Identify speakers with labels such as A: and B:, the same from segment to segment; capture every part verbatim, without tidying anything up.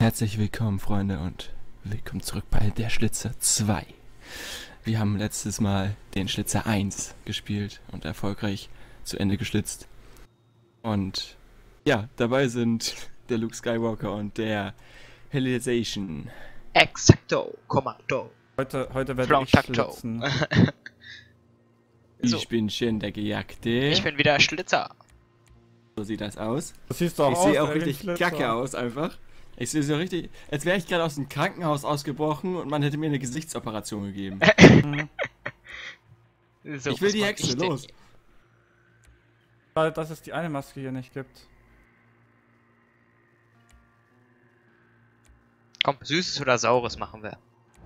A: Herzlich willkommen, Freunde, und willkommen zurück bei der Schlitzer zwei. Wir haben letztes Mal den Schlitzer eins gespielt und erfolgreich zu Ende geschlitzt. Und ja, dabei sind der Luke Skywalker und der Helization.
B: Exacto, Kommando.
C: Heute, heute werde ich
B: Flautacto.
C: schlitzen.
A: Ich
B: So.
A: bin schön der Gejagte.
B: Ich bin wieder Schlitzer.
A: So sieht das aus.
C: Das siehst du auch
A: Ich
C: aus,
A: sehe auch
C: ey, wie ein
A: richtig
C: Schlitzer.
A: kacke aus einfach. Ich sehe so richtig, als wäre ich gerade aus dem Krankenhaus ausgebrochen und man hätte mir eine Gesichtsoperation gegeben.
C: Mhm.
B: So
A: Ich will
B: muss
A: die
B: man
A: Hexe,
B: nicht
A: los.
B: denken.
C: Weil dass es die eine Maske hier nicht gibt.
B: Komm, Süßes oder Saures machen wir.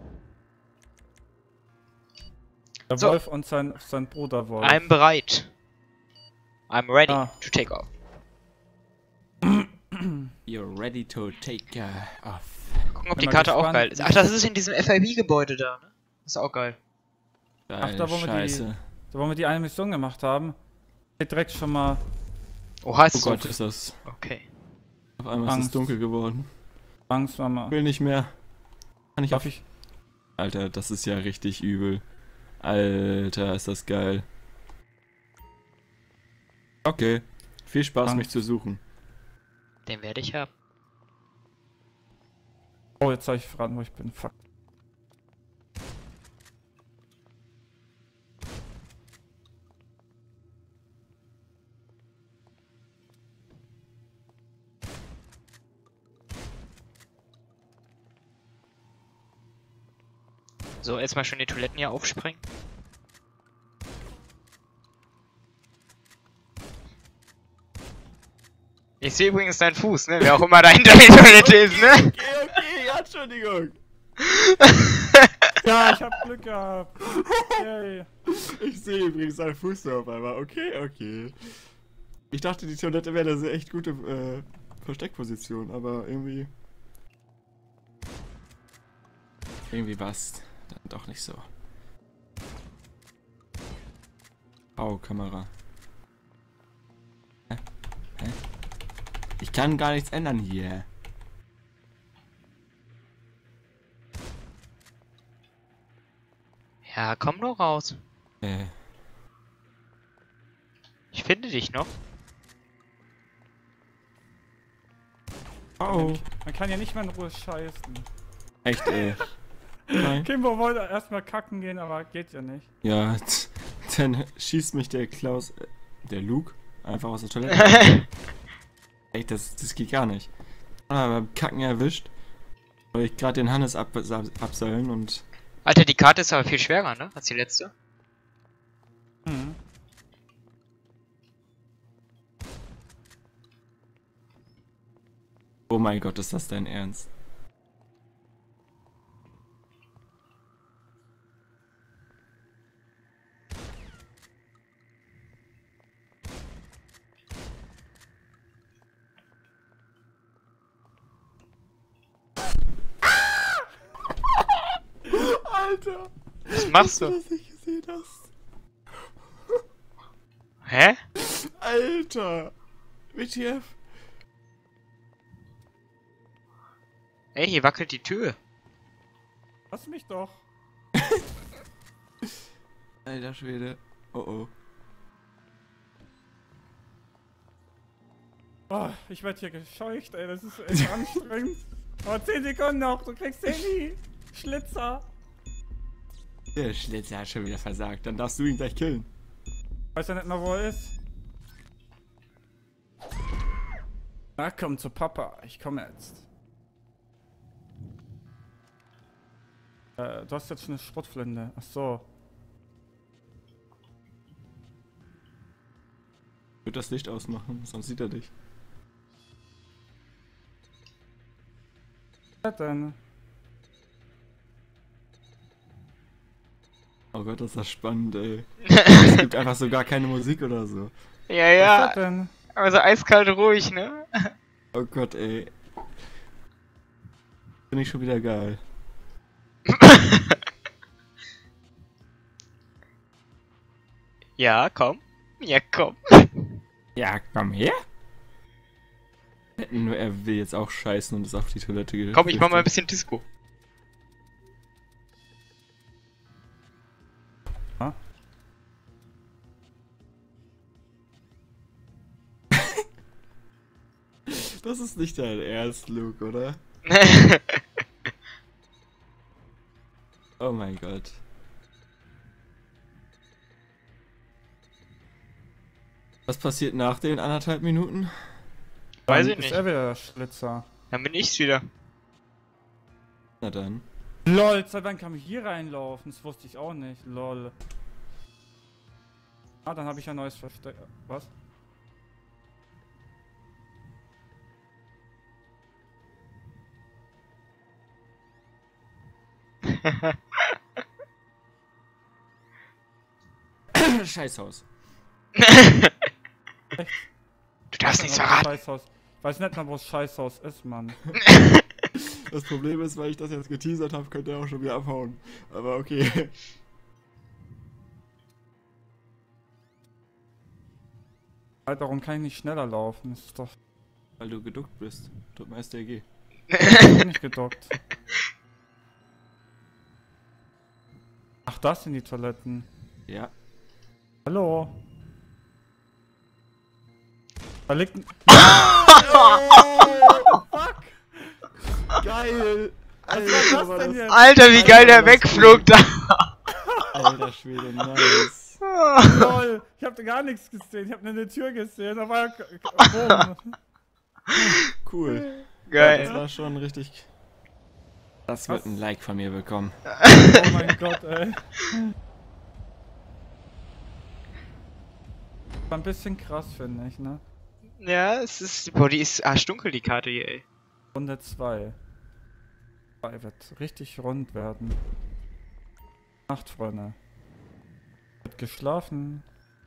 C: Der
B: So.
C: Wolf und sein, sein Bruder Wolf.
B: I'm bereit. I'm ready
C: Ah.
B: to take off.
A: You're ready to take uh, off.
B: Gucken, ob
C: Bin
B: die
C: mal
B: Karte auch
C: gespannt.
B: geil ist. Ach, das ist in diesem F I B-Gebäude da, ne? Ist auch geil.
A: Geil,
C: da, wo wir die-
A: Scheiße.
C: Da wo wir die eine Mission gemacht haben, steht direkt schon mal
B: Oha, ist
A: Oh
B: so.
A: Gott, ist das.
B: Okay.
A: Auf einmal ist es
C: Angst.
A: dunkel geworden.
C: Angst, Mama.
A: Will nicht mehr. Kann ich
C: Darf
A: auf.
C: ich?
A: Alter, das ist ja richtig übel. Alter, ist das geil. Okay. Viel Spaß,
C: Angst.
A: mich zu suchen.
B: Den werde ich haben.
C: Oh, jetzt soll ich verraten, wo ich bin. Fuck.
B: So, jetzt mal schon die Toiletten hier aufspringen. Ich sehe übrigens deinen Fuß, ne? Wer auch immer da hinter der Toilette ist, ne?
A: Okay, okay, ja, Entschuldigung.
C: Ja, ich hab Glück gehabt. Yay.
A: Ich sehe übrigens einen Fuß da auf einmal. Okay, okay. Ich dachte, die Toilette wäre eine echt gute äh, Versteckposition, aber irgendwie. Irgendwie war es dann doch nicht so. Oh, Kamera. Hä? Hä? Ich kann gar nichts ändern hier.
B: Ja, komm nur raus.
A: Äh,
B: Ich finde dich noch.
A: oh.
C: Man kann ja nicht mal in Ruhe scheißen.
A: Echt, ey. Nein.
C: Kimbo wollte erstmal kacken gehen, aber geht ja nicht.
A: Ja, t- dann schießt mich der Klaus, äh, der Luke, einfach aus der Toilette. Echt, das, das geht gar nicht. Aber beim Kacken erwischt, weil ich gerade den Hannes ab, ab, abseilen und...
B: Alter, die Karte ist aber viel schwerer, ne? Als die letzte.
C: Mhm.
A: Oh mein Gott, ist das dein Ernst? Alter!
B: Was machst du?
A: Dass du das nicht gesehen hast?
B: Hä?
A: Alter! W T F?
B: Ey, hier wackelt die Tür.
C: Lass mich doch.
A: Alter Schwede. Oh oh.
C: Oh, ich werd hier gescheucht, ey. Das ist echt anstrengend. Oh, zehn Sekunden noch. Du kriegst Handy. Schlitzer.
A: Der Schlitzer hat schon wieder versagt. Dann darfst du ihn gleich killen.
C: Weiß ja nicht mehr, wo er ist. Na komm zu Papa. Ich komme jetzt. Äh, du hast jetzt schon eine Schrotflinte. Ach so.
A: Ich würde das Licht ausmachen, sonst sieht er dich.
C: Was denn?
A: Oh Gott, ist das spannend, ey. Es gibt einfach so gar keine Musik oder so.
B: Ja,
C: Was
B: ja.
C: ist das denn?
B: Aber so eiskalt ruhig, ne?
A: Oh Gott, ey. Finde ich schon wieder geil.
B: Ja, komm. Ja, komm.
A: Ja, komm her. Nur er will jetzt auch scheißen und ist auf die Toilette gegangen.
B: Komm, ich mach mal ein bisschen Disco.
C: Ha?
A: Das ist nicht dein Ernst, Luke, oder? Oh mein Gott. Was passiert nach den anderthalb Minuten?
B: Weiß
C: Dann
B: ich
C: ist
B: nicht.
C: er wieder der Schlitzer.
B: Dann bin ich's wieder.
A: Na dann.
C: Lol, seit wann kann ich hier reinlaufen? Das wusste ich auch nicht. Lol. Ah, dann habe ich ein neues Versteck. Was?
A: Scheißhaus.
B: Du darfst nichts verraten.
C: Scheißhaus. Ich weiß nicht mal, wo das Scheißhaus ist, Mann.
A: Das Problem ist, weil ich das jetzt geteasert habe, könnte er auch schon wieder abhauen. Aber okay.
C: Alter, warum kann ich nicht schneller laufen? Das ist doch
A: Weil du geduckt bist. Drück mal S D G.
C: nicht gedockt. Ach, das sind die Toiletten.
A: Ja.
C: Hallo? Da liegt ein... Fuck!
A: Geil!
C: Was war das denn jetzt?
B: Alter, wie geil der wegflog da.
A: Alter Schwede, nice.
C: Lol, ich hab da gar nichts gesehen. Ich hab nur eine Tür gesehen. Da war ja... Boom.
A: Cool. Das
B: Geil.
A: war schon richtig... Das wird ein Like von mir bekommen.
C: Oh mein Gott, ey. War ein bisschen krass, finde ich, ne?
B: Ja, es ist... Boah, die ist arschdunkel, die Karte hier, ey.
C: Runde zwei. zwei wird richtig rund werden. Nacht, Freunde. Wird geschlafen.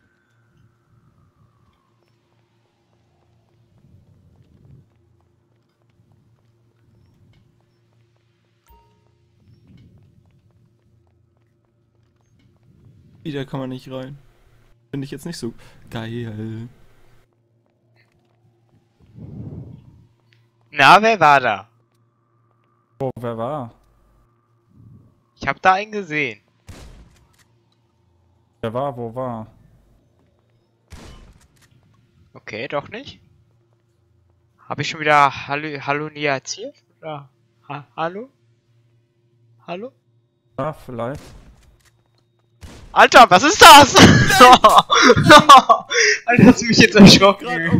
A: Wieder kann man nicht rein. Finde ich jetzt nicht so geil.
B: Na, wer war da?
C: Oh, wer war?
B: Ich hab da einen gesehen.
C: Wer war, wo war?
B: Okay, doch nicht. Hab ich schon wieder Hallo, Hallo niaziert? Oder? Ha Hallo? Hallo?
C: Ja, vielleicht.
B: Alter, was ist das? Alter, hast du mich jetzt erschrocken.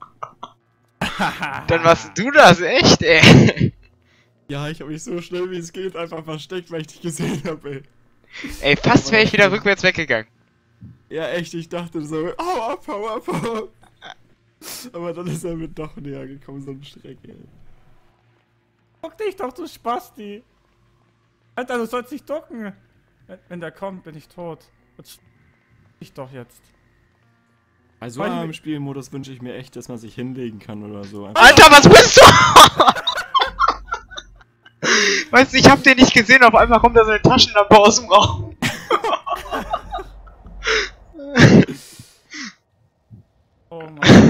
B: Dann warst du das, echt, ey.
A: Ja, ich habe mich so schnell wie es geht einfach versteckt, weil ich dich gesehen habe, ey.
B: Ey, fast wäre ich wieder rückwärts weggegangen.
A: Ja, echt, ich dachte so, hau ab, hau ab, hau ab. Aber dann ist er mir doch näher gekommen, so ein Schreck, ey.
C: Duck dich doch, du Spasti! Alter, du sollst nicht ducken! Wenn, wenn der kommt, bin ich tot. Jetzt ich doch jetzt.
A: Also
C: Weil-
A: im Spielmodus wünsche ich mir echt, dass man sich hinlegen kann oder so.
B: Alter, was bist du? Weißt du, ich hab den nicht gesehen, auf einmal kommt da so eine Taschenlampe aus dem Raum.
C: Oh Mann.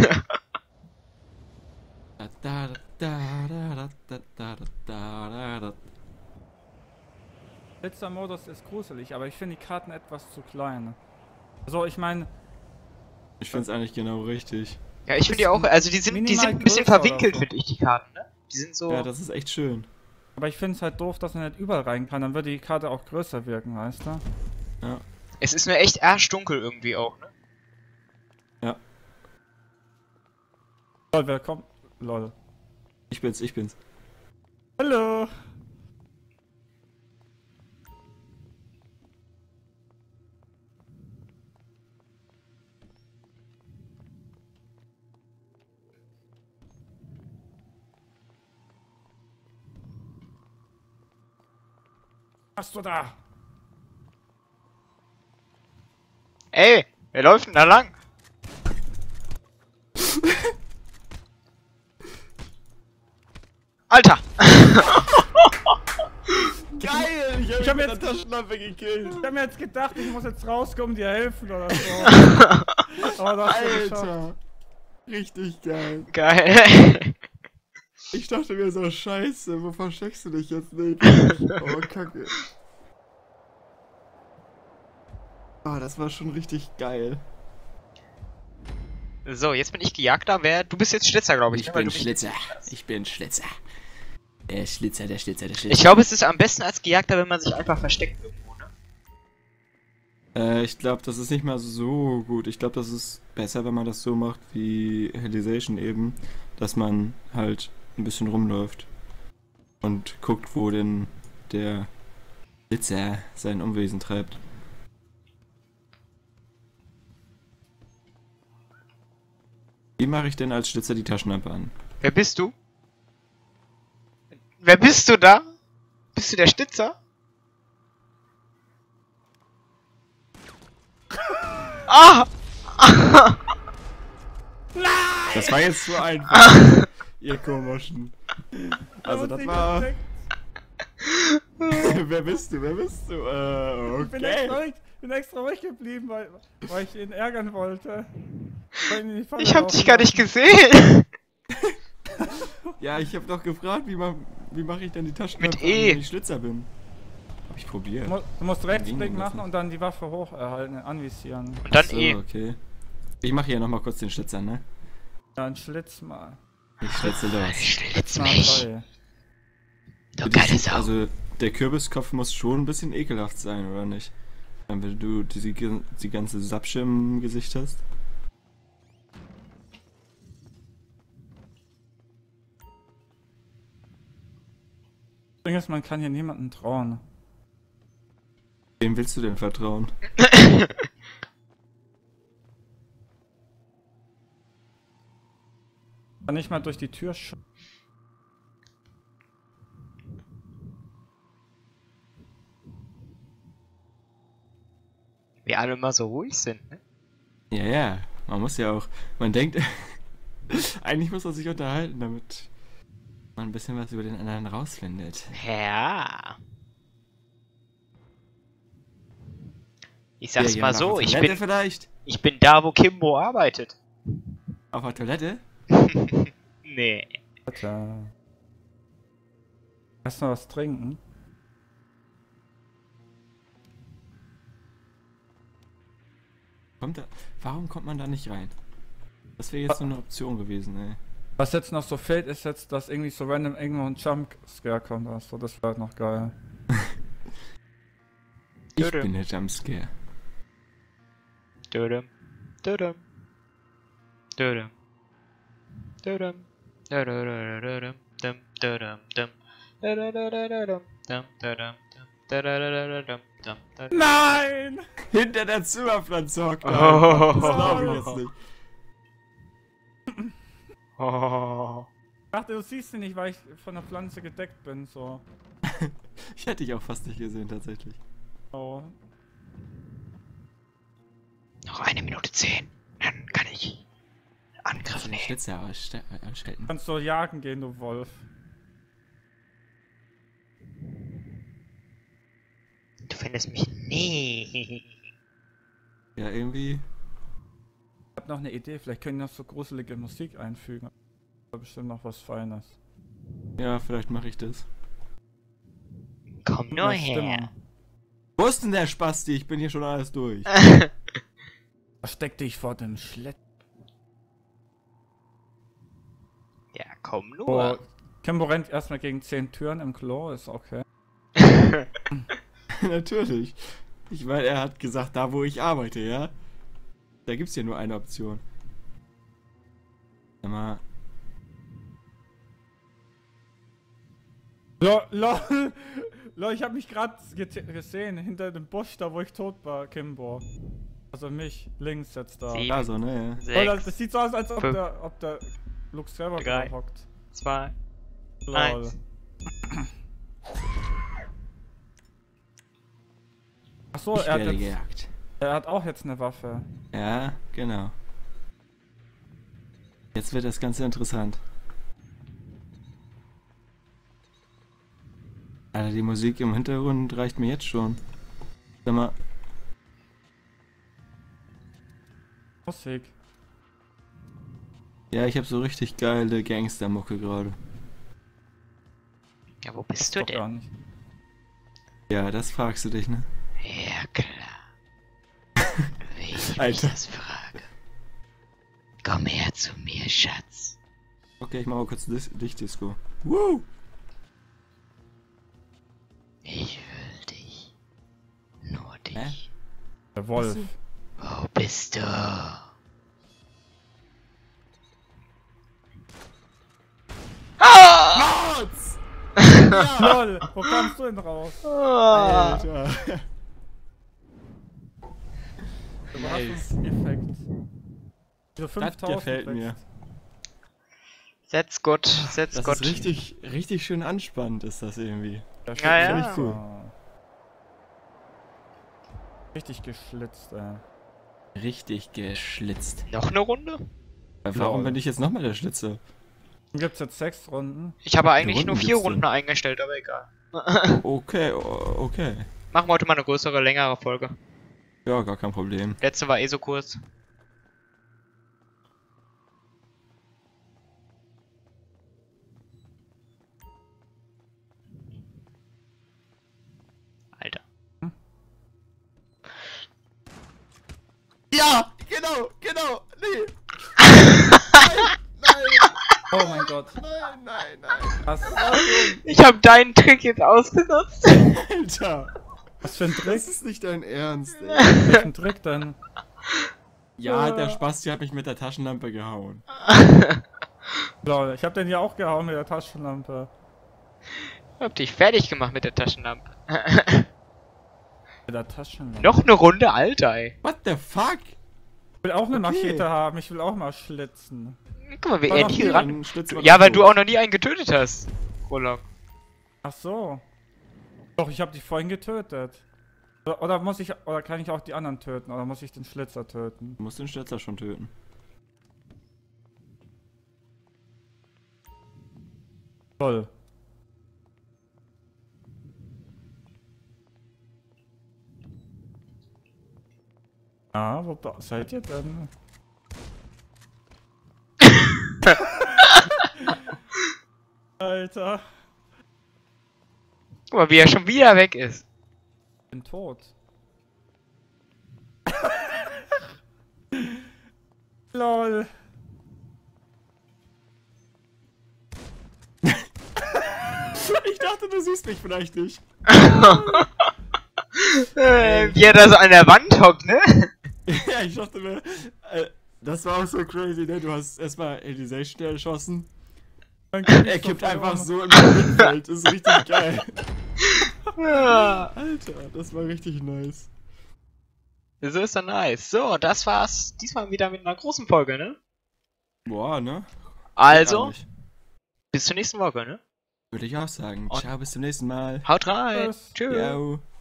A: Da, da, da, da, da, da, da, da, da.
C: Letzter Modus ist gruselig, aber ich finde die Karten etwas zu klein. Also ich meine,
A: Ich find's eigentlich genau richtig.
B: Ja, ich finde die auch, also die sind, die
C: Minimal
B: sind ein bisschen
C: größer
B: verwinkelt,
C: oder so.
B: finde ich, die Karten, ne? Die sind so...
A: Ja, das ist echt schön.
C: aber ich finde es halt doof, dass man nicht überall rein kann. Dann würde die Karte auch größer wirken, weißt du?
A: Ja.
B: Es ist mir echt arschdunkel irgendwie auch, ne?
A: Ja.
C: Lol, wer kommt? Lol.
A: Ich bin's, ich bin's.
C: Hallo! Was hast du da?
B: Ey, wer läuft denn da lang? Alter!
A: Geil! Ich hab,
C: Ich hab
A: mit
C: jetzt-
A: der Taschenlampe gekillt.
C: Ich hab mir jetzt gedacht, ich muss jetzt rauskommen, dir helfen oder so. Aber das hast du geschafft.
A: Alter! Richtig geil.
B: Geil.
A: Ich dachte mir so, scheiße, wo versteckst du dich jetzt nicht? Oh, kacke. Ah, das war schon richtig geil.
B: So, jetzt bin ich Gejagter. Wer? Du bist jetzt Schlitzer, glaube ich.
A: Ich
B: ne? Weil
A: bin
B: du mich-
A: Schlitzer. Ich bin Schlitzer. Der Schlitzer, der Schlitzer, der Schlitzer.
B: Ich glaube, es ist am besten als Gejagter, wenn man sich einfach versteckt irgendwo, ne?
A: Äh, ich glaube, das ist nicht mal so gut. Ich glaube, das ist besser, wenn man das so macht wie Hellization eben, dass man halt ein bisschen rumläuft und guckt, wo denn der Blitzer sein Unwesen treibt. Wie mache ich denn als Schlitzer die Taschenlampe an?
B: Wer bist du? Wer bist du da? Bist du der Schlitzer? Ah!
A: Das war jetzt zu einfach, ihr komischen. Also
C: Und
A: das
C: ich
A: war...
C: entdeckt.
A: Wer bist du? Wer bist du? Äh,
C: Ich bin extra,
A: okay.
C: ruhig, bin extra ruhig geblieben, weil, weil ich ihn ärgern wollte. Weil ihn in die Falle
B: Ich hab
C: laufen
B: dich gar nicht
C: lassen.
B: gesehen!
A: Ja, ich habe doch gefragt, wie, man, wie mache ich denn die Taschenlampe
B: Mit E.
A: an, wenn ich Schlitzer bin. Hab ich probiert.
C: Du mu- Du musst Rechtsklick
A: Ging
C: machen
A: das
C: und dann die Waffe hoch erhalten, anvisieren.
B: Und dann
A: so,
B: eh.
A: okay. Ich mache hier nochmal kurz den Schlitzer, ne?
C: Dann schlitz mal.
A: Ich schlitze los.
B: Schlitz
C: Mal
B: mich!
C: drei.
B: Du geile Sau!
A: Also, der Kürbiskopf muss schon ein bisschen ekelhaft sein, oder nicht? Wenn du die, die ganze Sapsche im Gesicht hast.
C: Das Ding ist, man kann hier niemandem trauen.
A: Wem willst du denn vertrauen?
C: Kann nicht mal durch die Tür sch...
B: Wie alle immer so ruhig sind, ne?
A: Ja, ja. Man muss ja auch... Man denkt... Eigentlich muss man sich unterhalten, damit man ein bisschen was über den anderen rausfindet.
B: Ja. Ich sag's
A: Ja,
B: mal
A: jemand auf
B: so,
A: der
B: ich
A: Toilette
B: bin,
A: vielleicht?
B: ich bin da, wo Kimbo arbeitet.
A: Auf der Toilette?
B: Nee.
C: Alter. Lass noch was trinken.
A: Kommt da... Warum kommt man da nicht rein? Das wäre jetzt nur eine Option gewesen, ey.
C: Was jetzt noch so fehlt, ist jetzt, dass irgendwie so random irgendwo ein Jumpscare kommt oder so. Das wäre halt noch geil.
A: Ich
B: Dödem.
A: bin der Jumpscare.
B: Dödem. Dödem. Dödem. Dödem. Dödem. Dum, dödem, dum. Dödem, dum, dödem, dum, dödem, dum, dum.
C: Nein!
A: Hinter der Zimmerpflanze hockt er.
B: Oh.
A: Das glaube ich jetzt nicht.
B: Oh.
C: Ich dachte, du siehst ihn nicht, weil ich von der Pflanze gedeckt bin, so.
A: Ich hätte dich auch fast nicht gesehen, tatsächlich.
C: Oh.
B: Noch eine Minute zehn. Dann kann ich Angriff
A: Also die
B: nehmen.
A: Schlitze ausste- ausschalten.
C: Kannst du jagen gehen, du Wolf.
B: Du findest mich nie.
A: Ja, irgendwie...
C: Ich hab noch eine Idee, vielleicht können wir noch so gruselige Musik einfügen. Das war bestimmt noch was Feines.
A: Ja, vielleicht mache ich das.
B: Komm nur
C: Eine Stimme.
B: her.
A: Wo ist denn der Spasti? Ich bin hier schon alles durch.
C: Versteck dich vor dem Schlitz.
B: Ja, komm
C: Oh,
B: nur.
C: Kimbo rennt erstmal gegen zehn Türen im Klo, ist okay.
A: Natürlich. Ich meine, er hat gesagt, da wo ich arbeite, ja? Da gibt's ja nur eine Option. Sag mal,
C: Lol, lol, lol, ich hab mich gerade gesehen, hinter dem Busch, da wo ich tot war, Kimbo. Also mich, links jetzt da.
B: Sieben.
A: da so, ne?
C: Lol, das,
B: Sechs,
C: das sieht so aus, als ob
B: fünf,
C: der, ob der Luke selber
B: drei,
C: da hockt.
B: zwei,
C: Lol.
B: eins.
C: Achso,
A: Ich
C: er hat,
A: werde
C: jetzt,
A: gejagt.
C: er hat auch jetzt eine Waffe.
A: Ja, genau. Jetzt wird das Ganze interessant. Alter, die Musik im Hintergrund reicht mir jetzt schon. Sag mal,
C: Musik.
A: ja, ich habe so richtig geile Gangstermucke gerade.
B: Ja, wo bist du
C: Doch gar
B: denn?
C: nicht.
A: Ja, das fragst du dich, ne?
B: Ja, klar. Wie ich mich
A: Alter.
B: das frage. Komm her zu mir, Schatz.
A: Okay, ich mach mal kurz Dis Lichtdisco. Woo!
B: Ich will dich. Nur dich.
A: Hä?
C: Der Wolf.
B: Wo bist du? Ah!
A: Mods!
C: Lol, wo kamst du denn raus?
B: Ah!
A: Alter.
C: Überraschungseffekt. Wieso
A: Das
C: fünftausend
A: gefällt mir.
C: wächst?
B: Setz Gott, setz
A: Das
B: Gott.
A: ist richtig, richtig schön anspannend, ist das irgendwie.
C: Ja,
B: Ja, ja.
C: richtig cool. Richtig geschlitzt, ey.
A: Richtig geschlitzt.
B: Noch eine Runde?
A: Warum
C: Lol.
A: bin ich jetzt nochmal der Schlitzer?
C: Dann gibt's jetzt sechs Runden.
B: Ich habe eigentlich
A: Runden
B: nur vier
A: gibt's denn?
B: Runden eingestellt, aber egal.
A: Okay, o- okay.
B: Machen wir heute mal eine größere, längere Folge.
A: Ja, gar kein Problem.
B: Letzte war eh so kurz. Alter.
A: Ja, genau, genau, nee. Nein, nein,
C: Oh mein Gott.
A: nein, nein, nein.
C: Was,
B: Ich habe deinen Trick jetzt ausgenutzt.
A: Alter,
C: was für ein Trick?
A: das ist nicht dein Ernst, ey.
C: Welchen Trick denn?
A: Ja, der Spasti hat mich mit der Taschenlampe gehauen.
C: Lol, ich hab den ja auch gehauen mit der Taschenlampe.
B: Ich hab dich fertig gemacht mit der Taschenlampe.
C: Mit der Taschenlampe.
B: Noch eine Runde, Alter, ey.
A: What the fuck?
C: Ich will auch eine
A: Okay.
C: Machete haben, ich will auch mal schlitzen.
B: Guck mal, wie
C: War
B: er
C: doch
B: hier
C: nie
B: ran.
A: Dann schlitzt man
B: Ja,
A: das
B: weil du
A: los.
B: auch noch nie einen getötet hast. Prolog.
C: Ach so. Doch, ich hab dich vorhin getötet. Oder, oder muss ich, oder kann ich auch die anderen töten? Oder muss ich den Schlitzer töten?
A: Du musst den Schlitzer schon töten.
C: Toll. Ah, wo ba- seid ihr denn? Alter,
B: Guck mal, wie er schon wieder weg ist.
C: ich bin tot. Lol.
A: Ich dachte, du siehst mich vielleicht nicht.
B: Äh, wie er da so an der Wand hockt, ne?
A: Ja, ich dachte mir, äh, das war auch so crazy, ne? Du hast erstmal Elisation erschossen.
C: Dann krieg ich
A: Er kippt
C: so
A: einfach
C: verloren.
A: so im Mittelfeld. Das ist richtig geil.
B: Ja.
A: Alter, das war richtig nice.
B: So ist er nice. So, das war's diesmal wieder mit einer großen Folge, ne?
A: Boah, ne?
B: Also,
A: Gar nicht.
B: bis zur nächsten Woche, ne?
A: Würde ich auch sagen.
B: Und-
A: Ciao, bis zum nächsten Mal.
B: Haut rein.
C: Tschüss.
B: Tschüss.
A: Ciao.